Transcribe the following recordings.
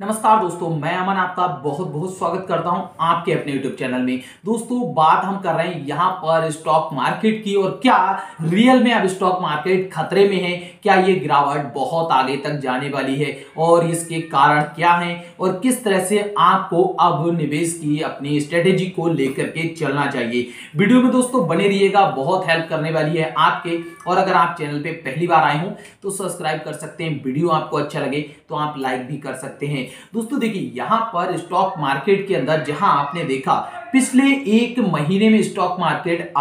नमस्कार दोस्तों, मैं अमन आपका बहुत बहुत स्वागत करता हूं आपके अपने YouTube चैनल में। दोस्तों, बात हम कर रहे हैं यहां पर स्टॉक मार्केट की और क्या रियल में अब स्टॉक मार्केट खतरे में है, क्या ये गिरावट बहुत आगे तक जाने वाली है और इसके कारण क्या हैं और किस तरह से आपको अब निवेश की अपनी स्ट्रेटेजी को लेकर के चलना चाहिए। वीडियो में दोस्तों बने रहिएगा, बहुत हेल्प करने वाली है आपके। और अगर आप चैनल पे पहली बार आए हो तो सब्सक्राइब कर सकते हैं, वीडियो आपको अच्छा लगे तो आप लाइक भी कर सकते हैं। दोस्तों देखिए, यहां पर स्टॉक मार्केट के अंदर जहां आपने देखा पिछले एक महीने में स्टॉक मार्केट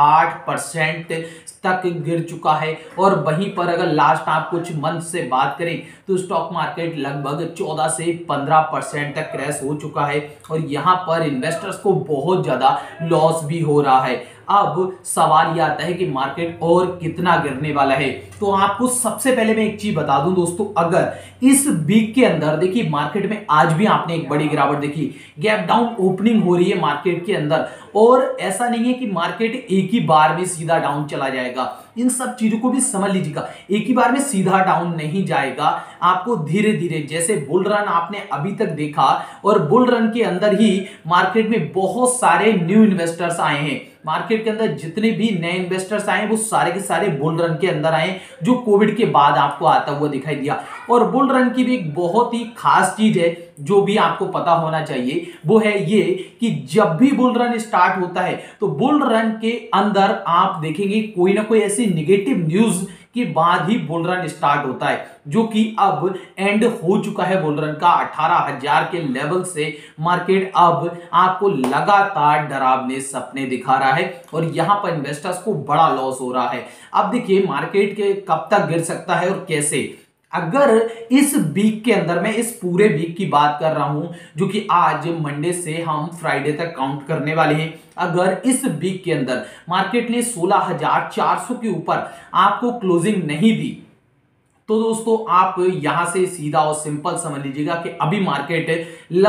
8% तक गिर चुका है और वहीं पर अगर लास्ट आप कुछ मंथ से बात करें तो स्टॉक मार्केट लगभग 14 से 15% तक क्रैश हो चुका है और यहां पर इन्वेस्टर्स को बहुत ज्यादा लॉस भी हो रहा है। अब सवाल यह आता है कि मार्केट और कितना गिरने वाला है। तो आपको सबसे पहले मैं एक चीज बता दूं दोस्तों, अगर इस वीक के अंदर देखिए मार्केट में आज भी आपने एक बड़ी गिरावट देखी, गैप डाउन ओपनिंग हो रही है मार्केट के अंदर और ऐसा नहीं है कि मार्केट एक ही बार में सीधा डाउन चला जाएगा। इन सब चीजों को भी समझ लीजिएगा, एक ही बार में सीधा डाउन नहीं जाएगा, आपको धीरे धीरे, जैसे बुल रन आपने अभी तक देखा और बुल रन के अंदर ही मार्केट में बहुत सारे न्यू इन्वेस्टर्स आए हैं। मार्केट के अंदर जितने भी नए इन्वेस्टर्स आए वो सारे के सारे बुल रन के अंदर आए, जो कोविड के बाद आपको आता हुआ दिखाई दिया। और बुल रन की भी एक बहुत ही खास चीज है जो भी आपको पता होना चाहिए, वो है ये कि जब भी बुल रन स्टार्ट होता है तो बुल रन के अंदर आप देखेंगे कोई ना कोई ऐसी निगेटिव न्यूज के बाद ही बुल रन स्टार्ट होता है, जो कि अब एंड हो चुका है बुल रन का। 18,000 के लेवल से मार्केट अब आपको लगातार डरावने सपने दिखा रहा है और यहां पर इन्वेस्टर्स को बड़ा लॉस हो रहा है। अब देखिए मार्केट के कब तक गिर सकता है और कैसे। अगर इस वीक के अंदर, मैं इस पूरे वीक की बात कर रहा हूं जो कि आज मंडे से हम फ्राइडे तक काउंट करने वाले हैं, अगर इस वीक के अंदर मार्केट ने 16,400 के ऊपर आपको क्लोजिंग नहीं दी तो दोस्तों आप यहां से सीधा और सिंपल समझ लीजिएगा कि अभी मार्केट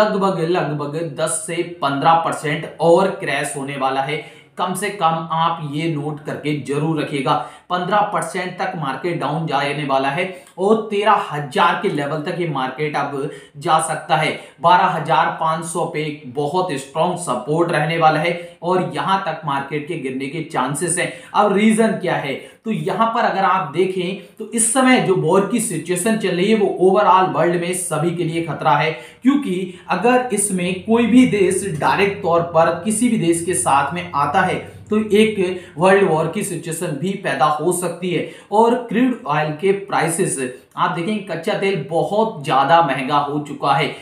लगभग 10 से 15% और क्रैश होने वाला है। कम से कम आप ये नोट करके जरूर रखिएगा, 15% तक मार्केट डाउन जाने वाला है और 13,000 के लेवल तक ये मार्केट अब जा सकता है। 12,500 पे एक बहुत स्ट्रॉन्ग सपोर्ट रहने वाला है और यहां तक मार्केट के गिरने के चांसेस हैं। अब रीजन क्या है, तो यहां पर अगर आप देखें तो इस समय जो वॉर की सिचुएशन चल रही है वो ओवरऑल वर्ल्ड में सभी के लिए खतरा है, क्योंकि अगर इसमें कोई भी देश डायरेक्ट तौर पर किसी भी देश के साथ में आता है तो एक वर्ल्ड वॉर की सिचुएशन भी पैदा हो सकती है। और क्रूड ऑयल के प्राइसेस आप देखें, कच्चा तेल बहुत ज्यादा महंगा हो चुका है,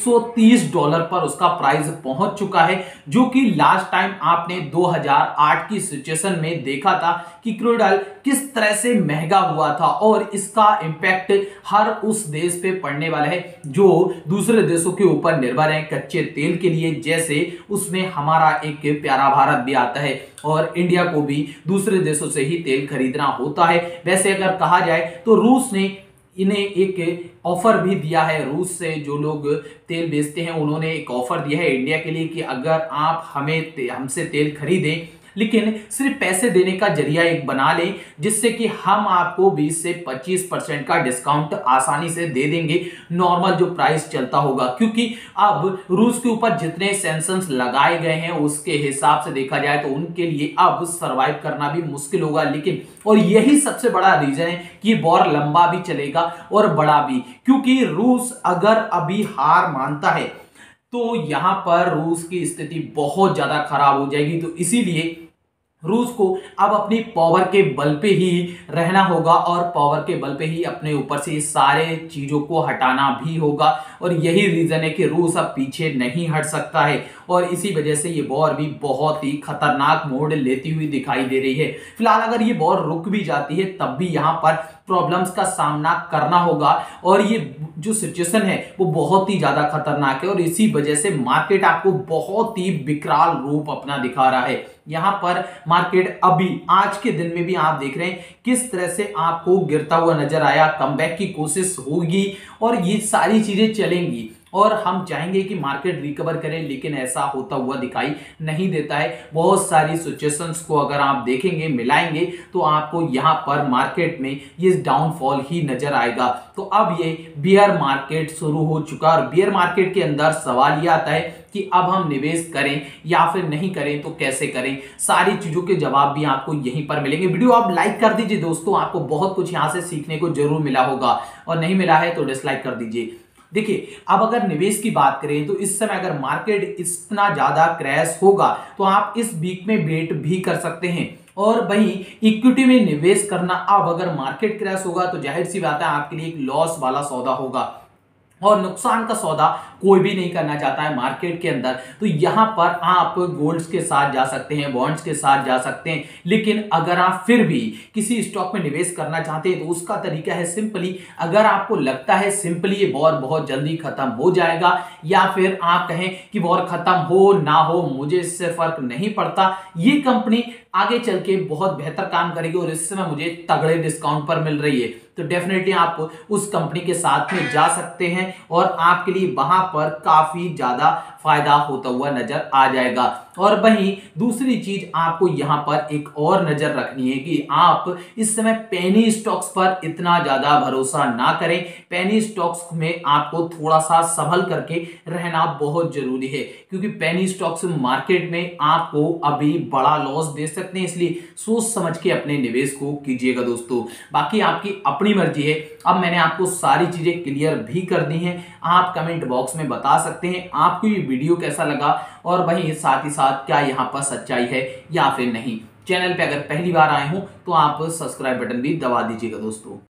$130 पर उसका प्राइस पहुंच चुका है, जो कि लास्ट टाइम आपने 2008 की सिचुएशन में देखा था कि क्रूड ऑयल किस तरह से महंगा हुआ था और इसका इंपैक्ट हर उस देश पे पड़ने वाला है जो दूसरे देशों के ऊपर निर्भर है कच्चे तेल के लिए। जैसे उसमें हमारा एक प्यारा भारत भी आता है और इंडिया को भी दूसरे देशों से ही तेल खरीदना होता है। वैसे अगर कहा जाए तो रूस ने इन्हें एक ऑफर भी दिया है, रूस से जो लोग तेल बेचते हैं उन्होंने एक ऑफर दिया है इंडिया के लिए कि अगर आप हमसे तेल खरीदें लेकिन सिर्फ पैसे देने का जरिया एक बना लें, जिससे कि हम आपको 20 से 25% का डिस्काउंट आसानी से दे देंगे नॉर्मल जो प्राइस चलता होगा। क्योंकि अब रूस के ऊपर जितने सैंक्शंस लगाए गए हैं उसके हिसाब से देखा जाए तो उनके लिए अब सरवाइव करना भी मुश्किल होगा। लेकिन और यही सबसे बड़ा रीजन है कि वॉर लंबा भी चलेगा और बड़ा भी, क्योंकि रूस अगर अभी हार मानता है तो यहां पर रूस की स्थिति बहुत ज्यादा खराब हो जाएगी। तो इसीलिए रूस को अब अपनी पावर के बल पे ही रहना होगा और पावर के बल पे ही अपने ऊपर से सारे चीजों को हटाना भी होगा और यही रीजन है कि रूस अब पीछे नहीं हट सकता है और इसी वजह से ये वॉर भी बहुत ही खतरनाक मोड़ लेती हुई दिखाई दे रही है। फिलहाल अगर ये वॉर रुक भी जाती है तब भी यहाँ पर प्रॉब्लम्स का सामना करना होगा और ये जो सिचुएशन है वो बहुत ही ज्यादा खतरनाक है और इसी वजह से मार्केट आपको बहुत ही विकराल रूप अपना दिखा रहा है। यहां पर मार्केट अभी आज के दिन में भी आप देख रहे हैं किस तरह से आपको गिरता हुआ नजर आया, कमबैक की कोशिश होगी और ये सारी चीजें चलेंगी और हम चाहेंगे कि मार्केट रिकवर करे, लेकिन ऐसा होता हुआ दिखाई नहीं देता है। बहुत सारी सिचुएशंस को अगर आप देखेंगे, मिलाएंगे, तो आपको यहां पर मार्केट में ये डाउनफॉल ही नजर आएगा। तो अब ये बियर मार्केट शुरू हो चुका है और बियर मार्केट के अंदर सवाल ये आता है कि अब हम निवेश करें या फिर नहीं करें, तो कैसे करें। सारी चीजों के जवाब भी आपको यहीं पर मिलेंगे। वीडियो आप लाइक कर दीजिए दोस्तों, आपको बहुत कुछ यहां से सीखने को जरूर मिला होगा, और नहीं मिला है तो डिसलाइक कर दीजिए। देखिए, अब अगर निवेश की बात करें तो इस समय अगर मार्केट इतना ज्यादा क्रैश होगा तो आप इस वीक में वेट भी कर सकते हैं। और वहीं इक्विटी में निवेश करना, अब अगर मार्केट क्रैश होगा तो जाहिर सी बात है आपके लिए एक लॉस वाला सौदा होगा, और नुकसान का सौदा कोई भी नहीं करना चाहता है मार्केट के अंदर। तो यहां पर आप गोल्ड्स के साथ जा सकते हैं, बॉन्ड्स के साथ जा सकते हैं, लेकिन अगर आप फिर भी किसी स्टॉक में निवेश करना चाहते हैं तो उसका तरीका है सिंपली, अगर आपको लगता है सिंपली ये वॉर बहुत जल्दी खत्म हो जाएगा, या फिर आप कहें कि वॉर खत्म हो ना हो मुझे इससे फर्क नहीं पड़ता, ये कंपनी आगे चल के बहुत बेहतर काम करेगी और इस समय मुझे तगड़े डिस्काउंट पर मिल रही है, तो डेफिनेटली आप उस कंपनी के साथ में जा सकते हैं और आपके लिए वहां पर काफी ज्यादा फायदा होता हुआ नजर आ जाएगा। और वहीं दूसरी चीज आपको यहां पर एक और नजर रखनी है कि आप इस समय पेनी स्टॉक्स पर इतना ज्यादा भरोसा ना करें। पेनी स्टॉक्स में आपको थोड़ा सा संभल करके रहना बहुत जरूरी है, क्योंकि पेनी स्टॉक्स मार्केट में आपको अभी बड़ा लॉस दे सकते हैं, इसलिए सोच समझ के अपने निवेश को कीजिएगा दोस्तों। बाकी आपकी अपनी मर्जी है। अब मैंने आपको सारी चीजें क्लियर भी कर दी हैं, आप कमेंट बॉक्स में बता सकते हैं आपको ये वीडियो कैसा लगा, और वहीं साथ ही साथ क्या यहाँ पर सच्चाई है या फिर नहीं। चैनल पे अगर पहली बार आए हो तो आप सब्सक्राइब बटन भी दबा दीजिएगा दोस्तों।